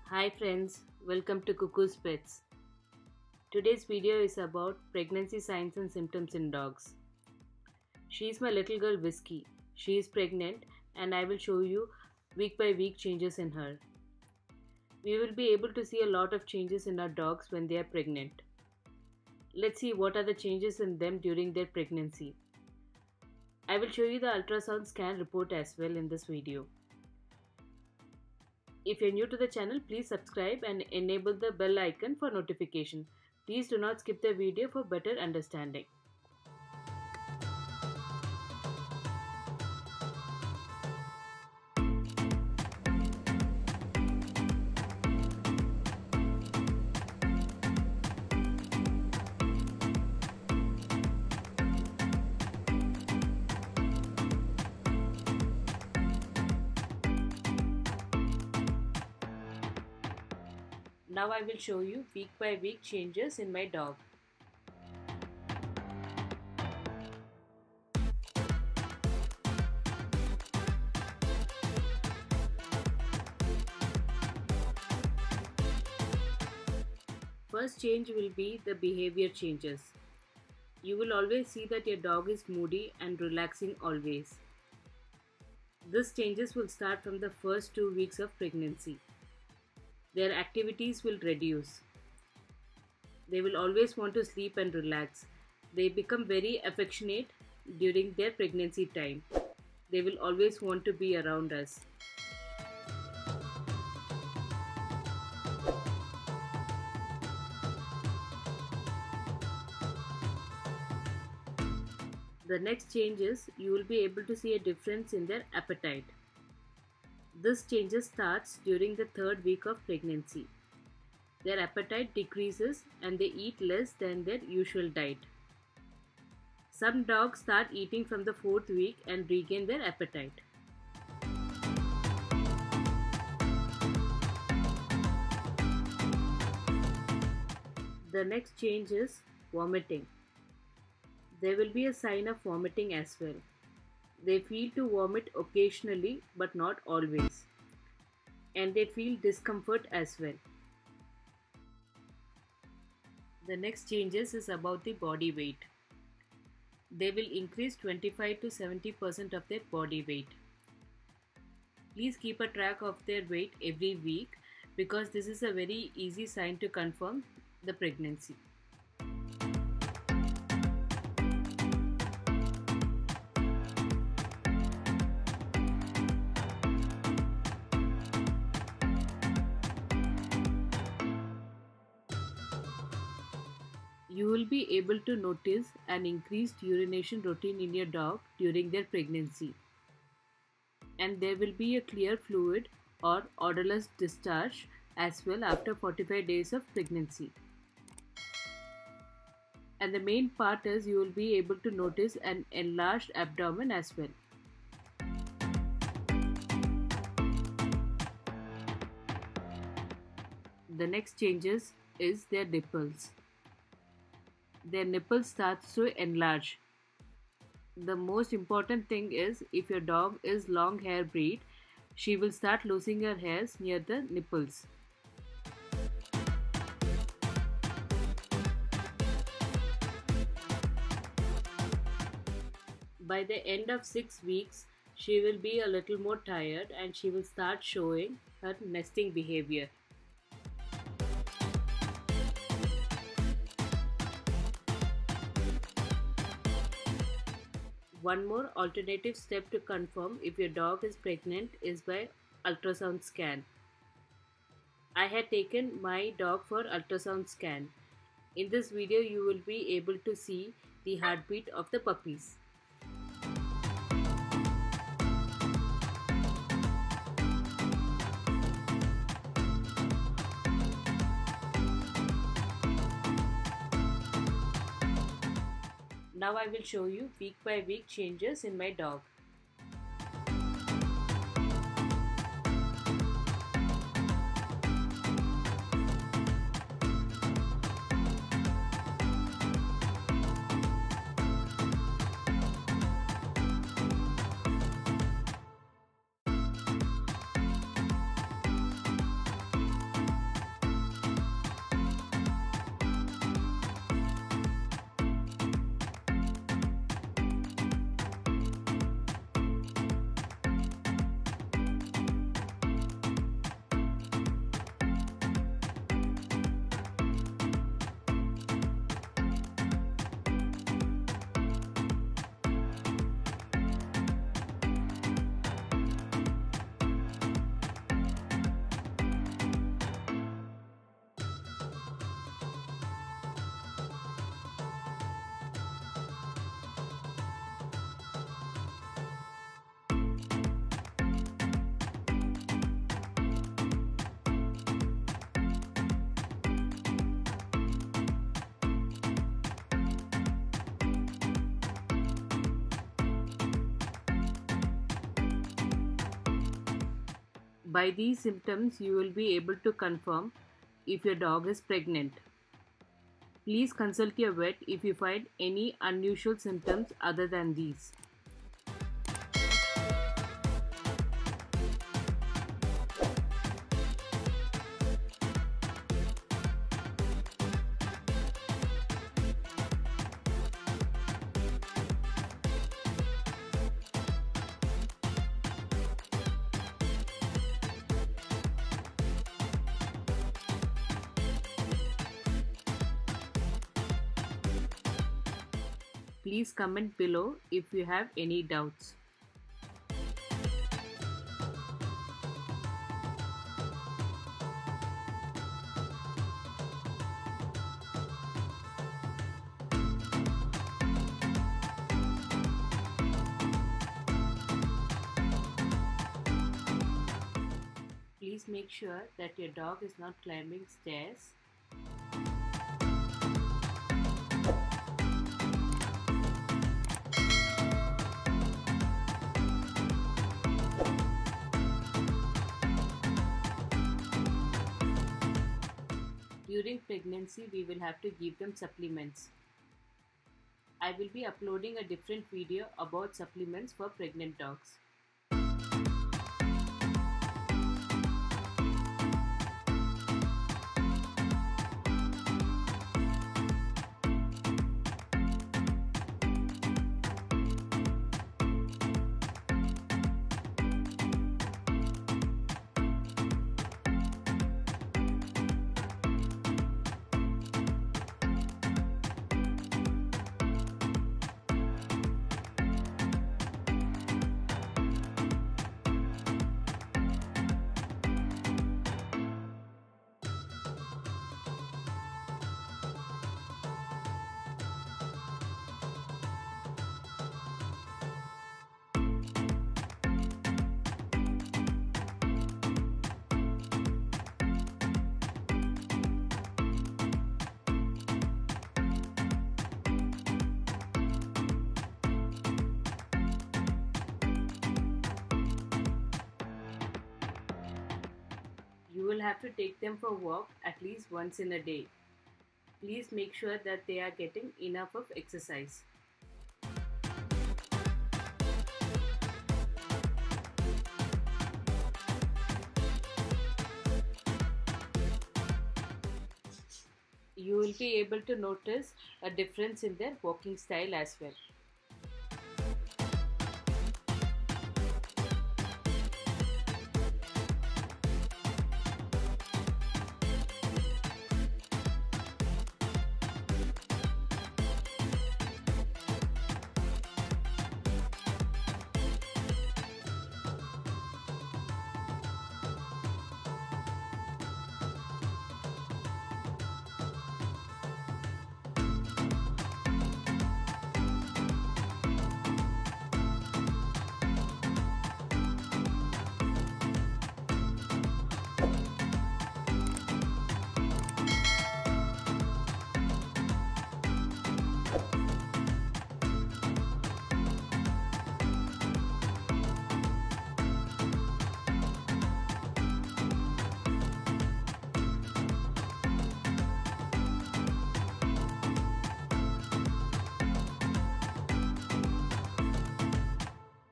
Hi friends, welcome to Cuckoo's Pets. Today's video is about pregnancy signs and symptoms in dogs. She is my little girl Whiskey. She is pregnant and I will show you week by week changes in her. We will be able to see a lot of changes in our dogs when they are pregnant. Let's see what are the changes in them during their pregnancy. I will show you the ultrasound scan report as well in this video. If you're new to the channel, please subscribe and enable the bell icon for notification. Please do not skip the video for better understanding. Now I will show you week by week changes in my dog. First change will be the behavior changes. You will always see that your dog is moody and relaxing always. These changes will start from the first 2 weeks of pregnancy. Their activities will reduce. They will always want to sleep and relax. They become very affectionate during their pregnancy time. They will always want to be around us. The next change is you will be able to see a difference in their appetite. This changes starts during the 3rd week of pregnancy. Their appetite decreases and they eat less than their usual diet. Some dogs start eating from the 4th week and regain their appetite. The next change is vomiting. There will be a sign of vomiting as well. They feel to vomit occasionally but not always. And they feel discomfort as well. The next changes is about the body weight. They will increase 25 to 70% of their body weight. Please keep a track of their weight every week because this is a very easy sign to confirm the pregnancy. You will be able to notice an increased urination routine in your dog during their pregnancy. And there will be a clear fluid or odorless discharge as well after 45 days of pregnancy. And the main part is you will be able to notice an enlarged abdomen as well. The next changes is their nipples. Their nipples starts to enlarge. The most important thing is if your dog is long hair breed, she will start losing her hairs near the nipples. By the end of 6 weeks, she will be a little more tired and she will start showing her nesting behavior. One more alternative step to confirm if your dog is pregnant is by ultrasound scan. I had taken my dog for ultrasound scan. In this video you will be able to see the heartbeat of the puppies. Now I will show you week by week changes in my dog. By these symptoms, you will be able to confirm if your dog is pregnant. Please consult your vet if you find any unusual symptoms other than these. Please comment below if you have any doubts. Please make sure that your dog is not climbing stairs. During pregnancy, we will have to give them supplements. I will be uploading a different video about supplements for pregnant dogs. You will have to take them for a walk at least once in a day. Please make sure that they are getting enough of exercise. You will be able to notice a difference in their walking style as well.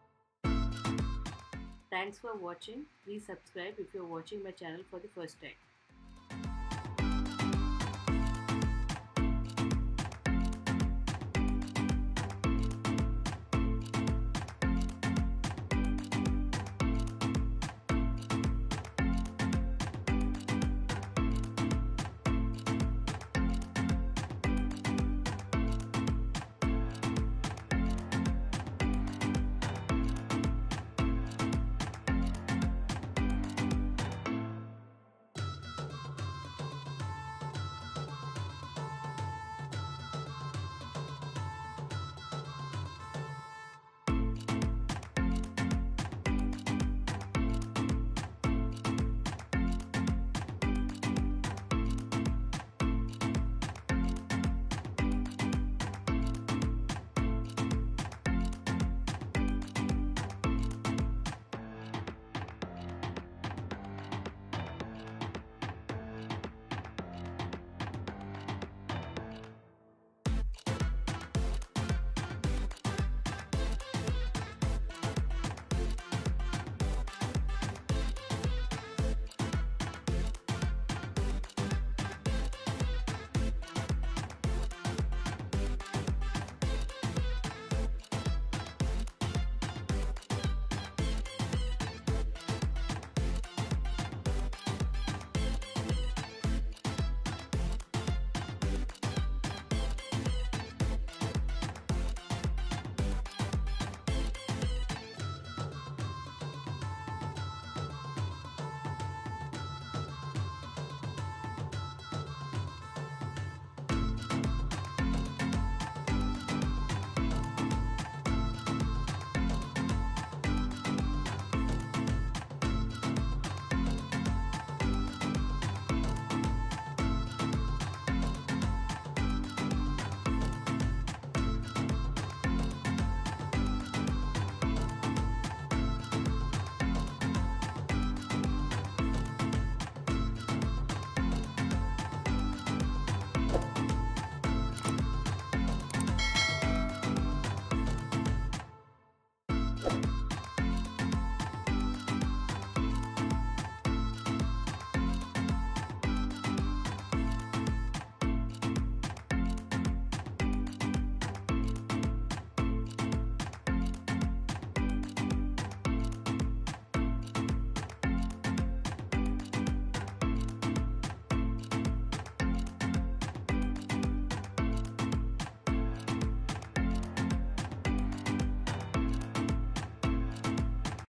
Thanks for watching. Please subscribe if you are watching my channel for the first time.